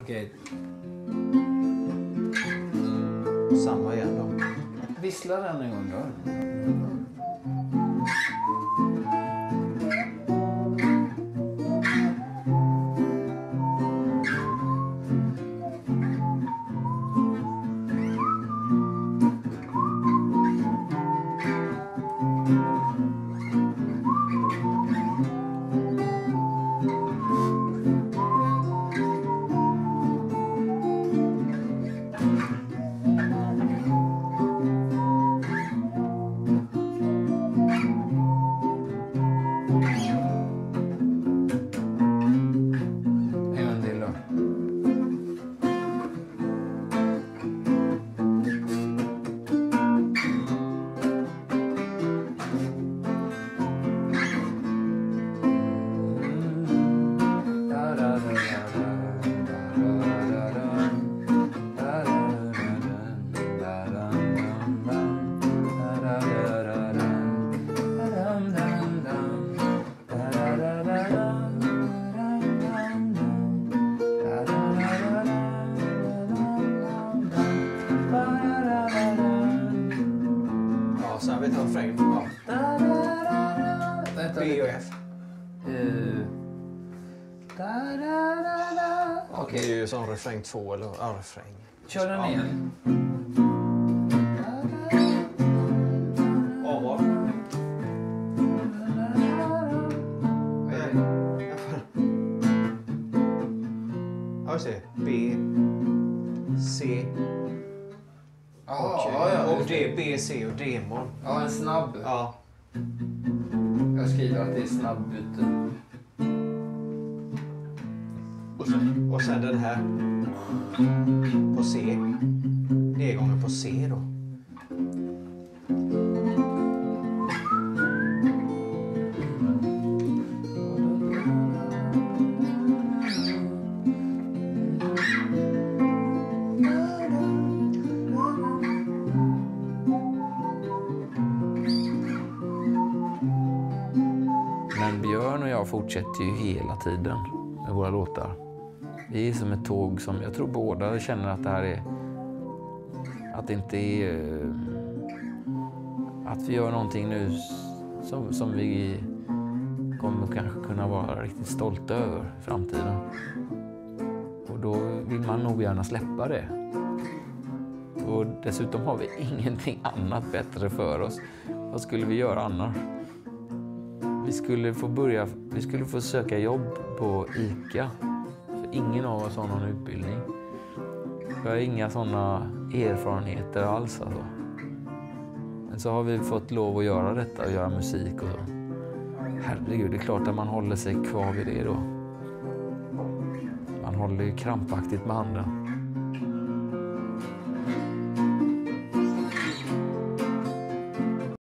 Okej. Samma igen då. Vissla den en gång då. Sen vet jag refrängen på B och F. Okej, det är ju som refräng 2 eller refräng. Kör den igen. A-moll. Ja, vi ser. B, C. Och D, B, C och D-moll. Ja, en snabb. Ja. Jag skriver att det är snabbbyte. Och sen den här på C. D-gången på C då. Men Björn och jag fortsätter ju hela tiden med våra låtar. Vi är som ett tåg som jag tror båda känner att det här är... Att det inte är... Att vi gör någonting nu som vi kommer kanske kunna vara riktigt stolta över i framtiden. Och då vill man nog gärna släppa det. Och dessutom har vi ingenting annat bättre för oss. Vad skulle vi göra annars? Vi skulle få söka jobb på ICA. För ingen av oss har någon utbildning. Vi har inga sådana erfarenheter alls. Alltså. Men så har vi fått lov att göra detta och göra musik och så. Herregud, det är klart att man håller sig kvar vid det då. Man håller ju krampaktigt med handen.